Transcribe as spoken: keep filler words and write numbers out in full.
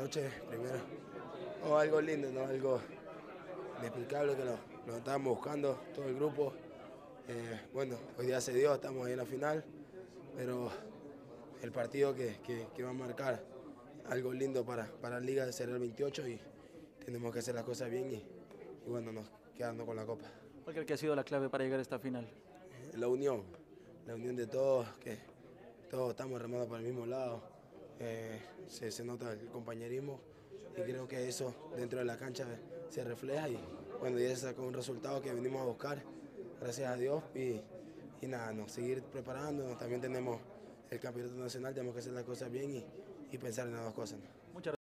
noches, primero. Oh, algo lindo, ¿no? Algo inexplicable que lo, lo estábamos buscando, todo el grupo. Eh, bueno, hoy día se dio, estamos ahí en la final, pero el partido que, que, que va a marcar algo lindo para, para la Liga será el veintiocho y tenemos que hacer las cosas bien y, y bueno, nos quedando con la copa. ¿Cuál cree que ha sido la clave para llegar a esta final? La unión, la unión de todos, que todos estamos remando para el mismo lado, eh, se, se nota el compañerismo y creo que eso dentro de la cancha se refleja y bueno, ya se sacó un resultado que venimos a buscar, gracias a Dios y, y nada, no, seguir preparándonos, también tenemos el campeonato nacional, tenemos que hacer las cosas bien y, y pensar en las dos cosas, ¿no? Muchas